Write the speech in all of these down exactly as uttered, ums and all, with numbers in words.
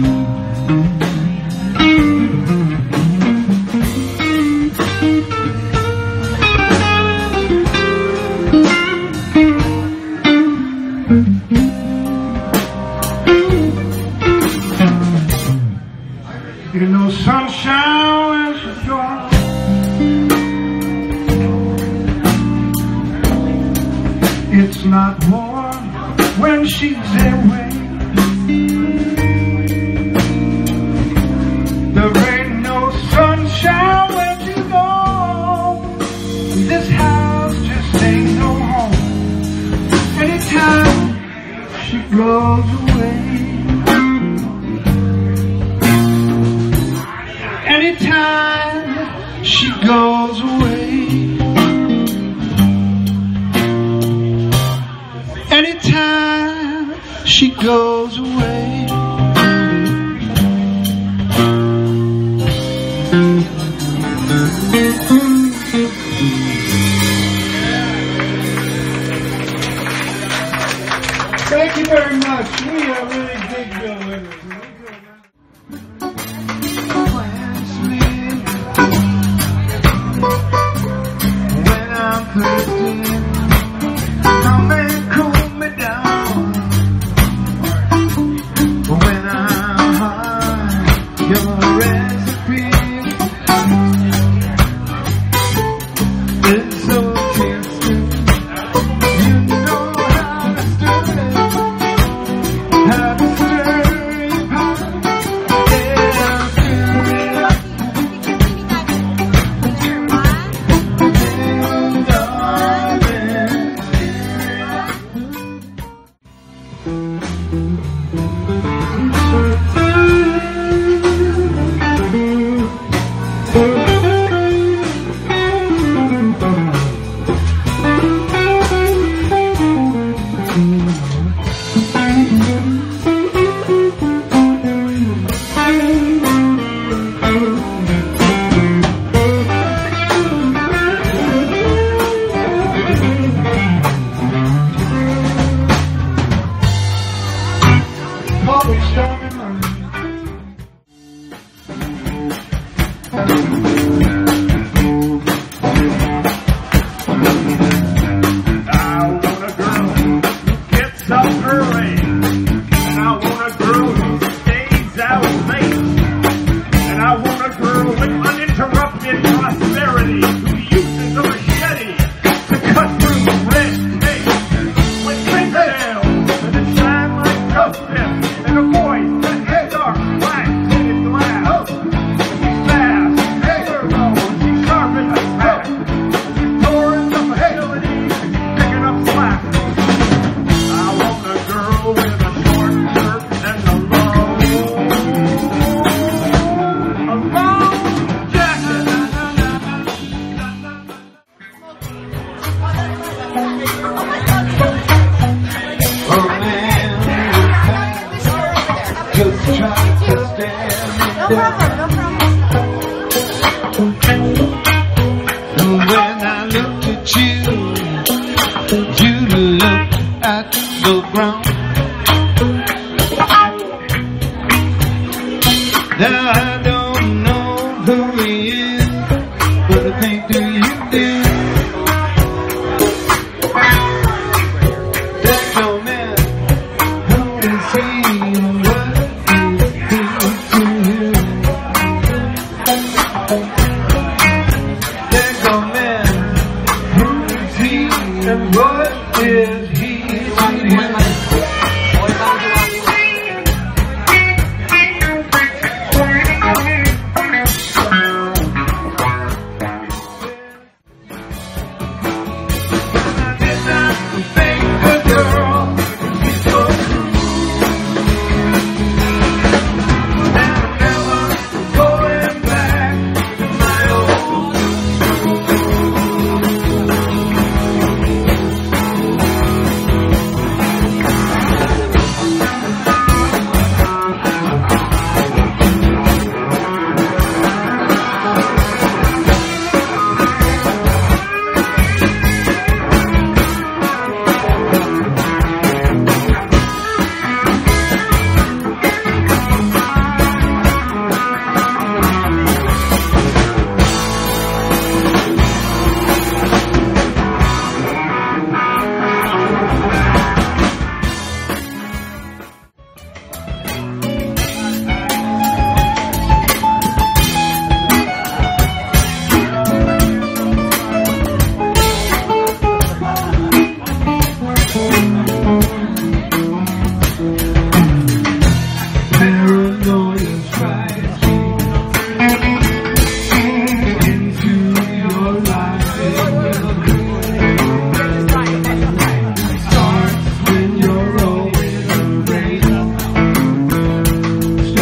You know sunshine when she's gone, it's not warm when she's away. There ain't no sunshine when she's gone. This house just ain't no home anytime she goes away. Anytime she goes away, anytime she goes away. Thank you very much. We are really big Bill Withers. Come and cool me down when I'm high. Your recipe is so tasty. You know how to stir it, how to stir your pot. Yeah, stir it up. No problem, no problem. When I looked at you, you looked at the ground. Now I don't know who he is, but I think do you do? That young man, who is he and what is he to you? That young man, who is he and what is he to you?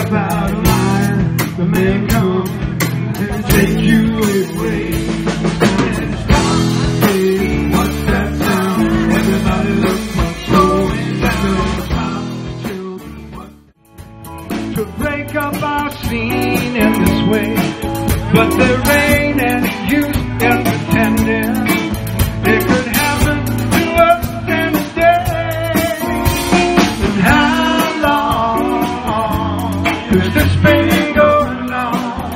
about a line, the men come and take you away. And stop, hey, what's that sound? Everybody look what's going down. Children, what? To break up our scene in this way, but there ain't any use in pretending. It could happen to us any day. And how long is this pain going on?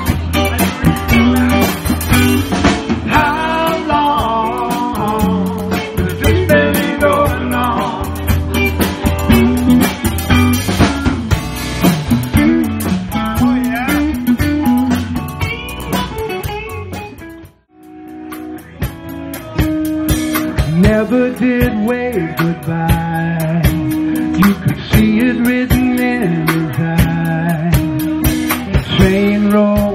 How long is this pain going on? Oh yeah. Never did wave goodbye. You could see it written in his eyes. Train roll